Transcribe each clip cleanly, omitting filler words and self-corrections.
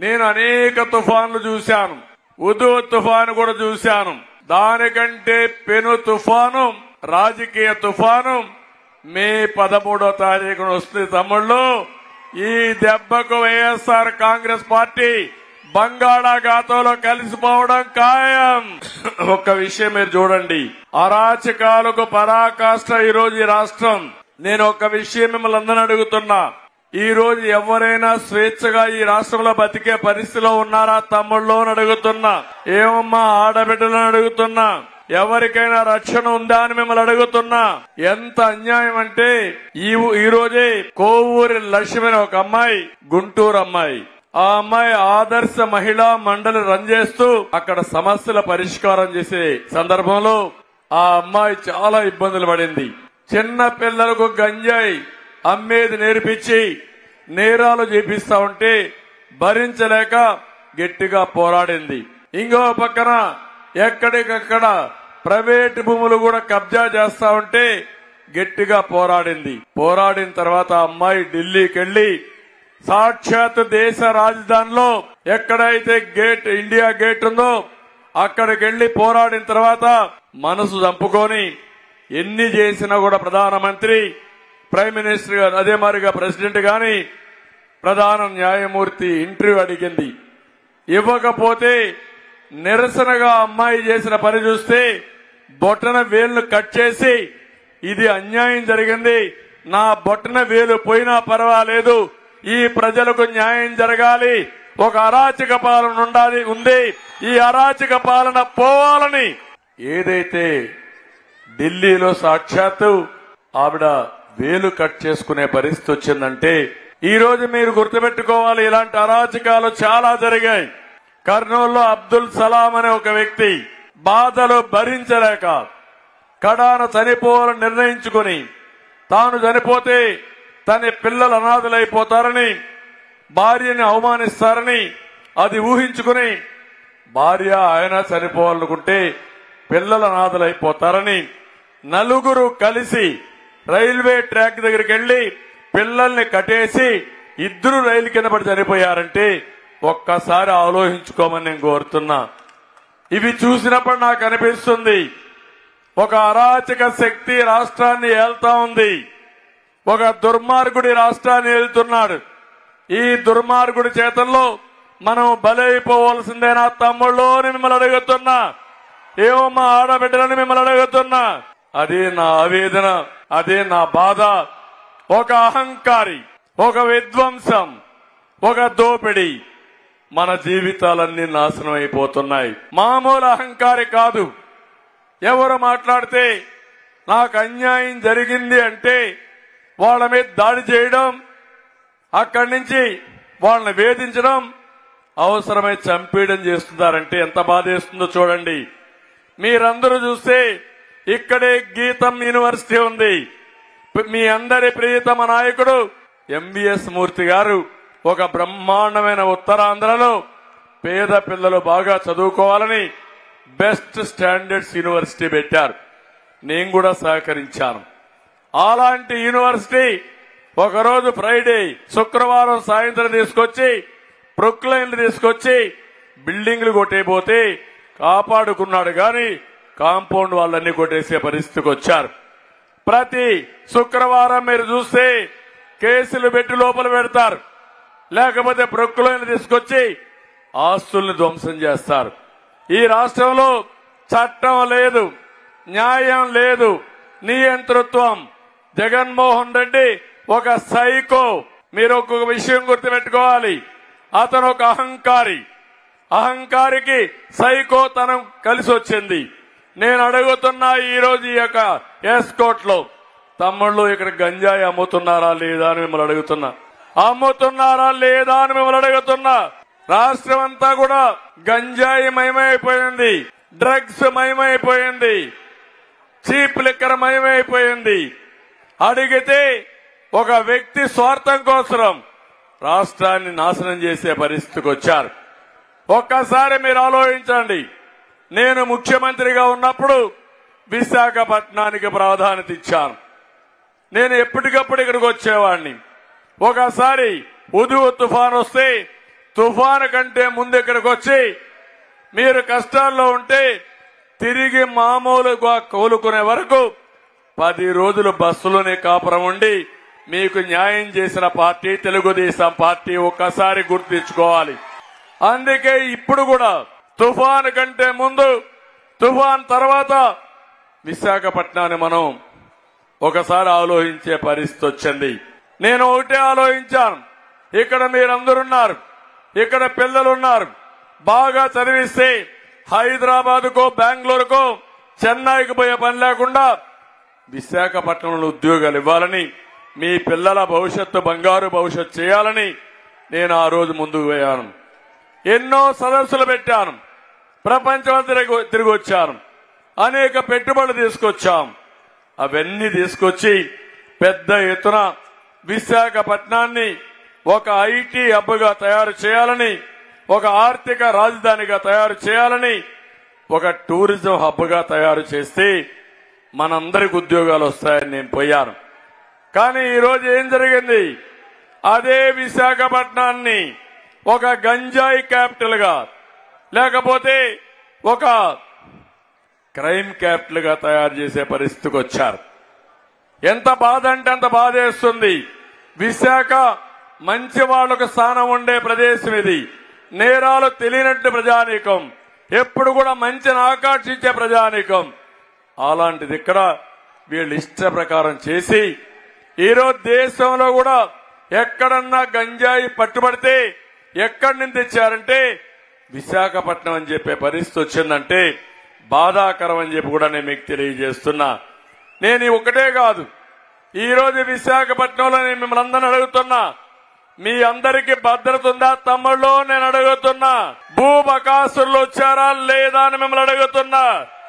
నేను అనేక తుఫాన్లు చూశాను. ఉదు తుఫాను కూడా చూశాను. దానికంటే పెను తుఫాను, రాజకీయ తుఫాను మే 13వ తారీఖున వస్తుంది తమ్ముళ్ళు. ఈ దెబ్బకు వైఎస్ఆర్ కాంగ్రెస్ పార్టీ బంగాళాఖాతంలో కలిసిపోవడం ఖాయం. ఒక్క విషయం మీరు చూడండి, అరాచకాలకు పరాకాష్ట ఈ రోజు ఈ రాష్ట్రం. నేను ఒక విషయం మిమ్మల్ని అందరిని అడుగుతున్నా, ఈ రోజు ఎవరైనా స్వేచ్ఛగా ఈ రాష్ట్రంలో బతికే పరిస్థితిలో ఉన్నారా తమ్ముళ్ళు అని అడుగుతున్నా. ఏమమ్మా ఆడబిడ్డలను అడుగుతున్నా, ఎవరికైనా రక్షణ ఉందా అని మిమ్మల్ని అడుగుతున్నా. ఎంత అన్యాయం అంటే ఈ రోజే కోవూరి లక్ష్మి ఒక అమ్మాయి, గుంటూరు అమ్మాయి, ఆ అమ్మాయి ఆదర్శ మహిళా మండలి రన్ చేస్తూ అక్కడ సమస్యల పరిష్కారం చేసే సందర్భంలో ఆ అమ్మాయి చాలా ఇబ్బందులు పడింది. చిన్న పిల్లలకు గంజాయి అమ్మేది నేర్పించి నేరాలు చేపిస్తా ఉంటే భరించలేక గట్టిగా పోరాడింది. ఇంకో పక్కన ఎక్కడికక్కడ ప్రైవేటు భూములు కూడా కబ్జా చేస్తా ఉంటే గట్టిగా పోరాడింది. పోరాడిన తర్వాత అమ్మాయి ఢిల్లీకి వెళ్లి సాక్షాత్ దేశ రాజధానిలో ఎక్కడైతే గేట్ ఇండియా గేట్ ఉందో అక్కడికి వెళ్లి పోరాడిన తర్వాత మనసు చంపుకొని ఎన్ని చేసినా కూడా ప్రధానమంత్రి, ప్రైమ్ మినిస్టర్ గారు, అదే మాదిరిగా ప్రెసిడెంట్ గాని ప్రధాన న్యాయమూర్తి ఇంటర్వ్యూ అడిగింది. ఇవ్వకపోతే నిరసనగా అమ్మాయి చేసిన పని చూస్తే బొట్టన వేలును కట్ చేసి ఇది అన్యాయం జరిగింది, నా బొట్టన వేలు పోయినా పర్వాలేదు, ఈ ప్రజలకు న్యాయం జరగాలి, ఒక అరాచక పాలన ఉంది, ఈ అరాచక పాలన పోవాలని ఏదైతే ఢిల్లీలో సాక్షాత్తు ఆవిడ వేలు కట్ చేసుకునే పరిస్థితి వచ్చిందంటే ఈ రోజు మీరు గుర్తుపెట్టుకోవాలి, ఇలాంటి అరాచకాలు చాలా జరిగాయి. కర్నూలులో అబ్దుల్ సలాం అనే ఒక వ్యక్తి బాధలు భరించలేక కడాన చనిపోవాలని నిర్ణయించుకుని తాను చనిపోతే తన పిల్లలు అనాథలైపోతారని, భార్యని అవమానిస్తారని అది ఊహించుకుని భార్య ఆయన చనిపోవాలనుకుంటే పిల్లలు అనాథలైపోతారని నలుగురు కలిసి రైల్వే ట్రాక్ దగ్గరికి వెళ్లి పిల్లల్ని కట్టేసి ఇద్దరు రైలు కింద పడి చనిపోయారంటే ఒక్కసారి ఆలోచించుకోమని నేను కోరుతున్నా. ఇవి చూసినప్పుడు నాకు అనిపిస్తుంది, ఒక అరాచక శక్తి రాష్ట్రాన్ని ఏల్తా ఉంది, ఒక దుర్మార్గుడి రాష్ట్రాన్ని ఏలుతున్నాడు. ఈ దుర్మార్గుడి చేతల్లో మనం బలైపోవలసిందేనా తమ్ముళ్ళు అని మిమ్మల్ని అడుగుతున్నా. ఏమో మా ఆడబిడ్డలని మిమ్మల్ని అడుగుతున్నా. అదే నా ఆవేదన, అదే నా బాధ. ఒక అహంకారి, ఒక విధ్వంసం, ఒక దోపిడీ మన జీవితాలన్నీ నాశనం అయిపోతున్నాయి. మామూలు అహంకారి కాదు. ఎవరు మాట్లాడితే నాకు అన్యాయం జరిగింది అంటే వాళ్ళ మీద దాడి చేయడం, అక్కడి నుంచి వాళ్ళని వేధించడం, అవసరమై చంపేయడం చేస్తున్నారంటే ఎంత బాధేస్తుందో చూడండి. మీరందరూ చూస్తే ఇక్కడే గీతం యూనివర్సిటీ ఉంది. మీ అందరి ప్రియతమ నాయకుడు ఎంబీఎస్ మూర్తి గారు ఒక బ్రహ్మాండమైన ఉత్తరాంధ్రలో పేద పిల్లలు బాగా చదువుకోవాలని బెస్ట్ స్టాండర్డ్స్ యూనివర్సిటీ పెట్టారు. నేను కూడా సహకరించాను. అలాంటి యూనివర్సిటీ ఒకరోజు ఫ్రైడే, శుక్రవారం సాయంత్రం తీసుకొచ్చి ప్రొక్లైన్లు తీసుకొచ్చి బిల్డింగ్లు కొట్టేపోతే కాపాడుకున్నాడు గాని కాంపౌండ్ వాళ్ళన్నీ కొట్టేసే పరిస్థితికి వచ్చారు. ప్రతి శుక్రవారం మీరు చూస్తే కేసులు పెట్టి లోపల పెడతారు, లేకపోతే ప్రొక్లైన్లు తీసుకొచ్చి ఆస్తుల్ని ధ్వంసం చేస్తారు. ఈ రాష్ట్రంలో చట్టం లేదు, న్యాయం లేదు, నియంతృత్వం. జగన్మోహన్ రెడ్డి ఒక సైకో. మీరు ఒక్కొక్క విషయం గుర్తుపెట్టుకోవాలి, అతను ఒక అహంకారి. అహంకారికి సైకోతనం కలిసి వచ్చింది. నేను అడుగుతున్నా ఈ రోజు ఈ యొక్క ఎస్కోట్ లో తమ్ముళ్ళు ఇక్కడ గంజాయి అమ్ముతున్నారా లేదా అని మిమ్మల్ని అడుగుతున్నా. అమ్ముతున్నారా లేదా అని మిమ్మల్ని అడుగుతున్నా. రాష్ట్రం అంతా కూడా గంజాయి మయమైపోయింది, డ్రగ్స్ మయమైపోయింది, చీప్ లిక్కర్ మయమైపోయింది. అడిగితే ఒక వ్యక్తి స్వార్థం కోసం రాష్ట్రాన్ని నాశనం చేసే పరిస్థితికి వచ్చారు. ఒక్కసారి మీరు ఆలోచించండి. నేను ముఖ్యమంత్రిగా ఉన్నప్పుడు విశాఖపట్నానికి ప్రాధాన్యత ఇచ్చాను. నేను ఎప్పటికప్పుడు ఇక్కడికి వచ్చేవాడిని. ఒకసారి ఉదు తుఫాన్ వస్తే తుఫాను కంటే ముందు ఇక్కడికి వచ్చి మీరు కష్టాల్లో ఉంటే తిరిగి మామూలుగా కోలుకునే వరకు 10 రోజులు బస్సులోనే కాపురం ఉండి మీకు న్యాయం చేసిన పార్టీ తెలుగుదేశం పార్టీ. ఒక్కసారి గుర్తించుకోవాలి. అందుకే ఇప్పుడు కూడా తుఫాను కంటే ముందు, తుఫాన్ తర్వాత విశాఖపట్నాన్ని మనం ఒకసారి ఆలోచించే పరిస్థితి వచ్చింది. నేను ఒకటే ఆలోచించాను, ఇక్కడ మీరందరున్నారు, ఇక్కడ పిల్లలున్నారు, బాగా చదివిస్తే హైదరాబాద్కో బెంగళూరుకో చెన్నైకి పోయే పని లేకుండా విశాఖపట్నంలో ఉద్యోగాలు ఇవ్వాలని, మీ పిల్లల భవిష్యత్తు బంగారు భవిష్యత్తు చేయాలని నేను ఆ రోజు ముందుకు పోయాను. ఎన్నో సదస్సులు పెట్టాను, ప్రపంచం తిరిగి వచ్చాను, అనేక పెట్టుబడులు తీసుకొచ్చాం. అవన్నీ తీసుకొచ్చి పెద్ద ఎత్తున విశాఖపట్నాన్ని ఒక ఐటీ హబ్గా తయారు చేయాలని, ఒక ఆర్థిక రాజధానిగా తయారు చేయాలని, ఒక టూరిజం హబ్గా తయారు చేస్తే మనందరికి ఉద్యోగాలు వస్తాయని నేను పోయాను. కానీ ఈరోజు ఏం జరిగింది? అదే విశాఖపట్నాన్ని ఒక గంజాయి క్యాపిటల్ గా లేకపోతే ఒక క్రైమ్ క్యాపిటల్ గా తయారు చేసే పరిస్థితికి వచ్చారు. ఎంత బాధ అంటే అంత బాధేస్తుంది. విశాఖ మంచి వాళ్లకు స్థానం ఉండే ప్రదేశం ఇది. నేరాలు తెలియనట్టు ప్రజానీకం, ఎప్పుడు కూడా మంచిని ఆకర్షించే ప్రజానీకం. అలాంటిది ఇక్కడ వీళ్ళు ఇష్ట ప్రకారం చేసి ఈరోజు దేశంలో కూడా ఎక్కడన్నా గంజాయి పట్టుబడితే ఎక్కడి నుంచి తెచ్చారంటే విశాఖపట్నం అని చెప్పే పరిస్థితి వచ్చిందంటే బాధాకరం అని చెప్పి కూడా నేను మీకు తెలియజేస్తున్నా. నేను ఒకటే కాదు, ఈ రోజు విశాఖపట్నంలో నేను మిమ్మల్ని అందరిని అడుగుతున్నా, మీ అందరికీ భద్రత ఉందా తమ్ముళ్ళు? నేను అడుగుతున్నా. భూబకాసులు వచ్చారా లేదా అని మిమ్మల్ని అడుగుతున్నా.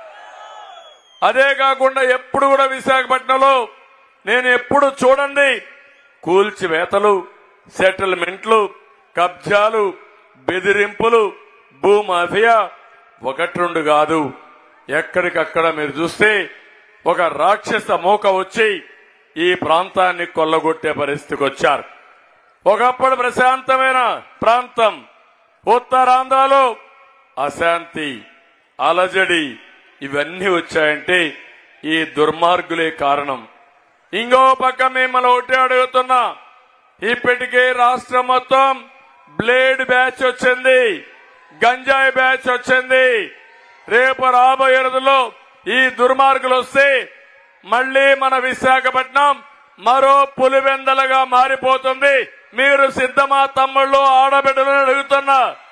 అదే కాకుండా ఎప్పుడు కూడా విశాఖపట్నంలో నేను ఎప్పుడు చూడండి కూల్చివేతలు, సెటిల్మెంట్లు, కబ్జాలు, బెదిరింపులు, భూమాఫియా 1-2 కాదు. ఎక్కడికక్కడ మీరు చూస్తే ఒక రాక్షస మూక వచ్చి ఈ ప్రాంతాన్ని కొల్లగొట్టే పరిస్థితికి వచ్చారు. ఒకప్పుడు ప్రశాంతమైన ప్రాంతం ఉత్తరాంధ్రలో అశాంతి, అలజడి ఇవన్నీ వచ్చాయంటే ఈ దుర్మార్గులే కారణం. ఇంకో పక్క మిమ్మల్ని ఒకటే అడుగుతున్నా, ఇప్పటికే రాష్ట్రం మొత్తం బ్లేడ్ బ్యాచ్ వచ్చింది, గంజాయి బ్యాచ్ వచ్చింది. రేపు రాబోయే రోజుల్లో ఈ దుర్మార్గులు వస్తే మళ్లీ మన విశాఖపట్నం మరో పులివెందలుగా మారిపోతుంది. మీరు సిద్ధమా తమ్ముళ్ళు, ఆడబిడ్డలను అడుగుతున్నా.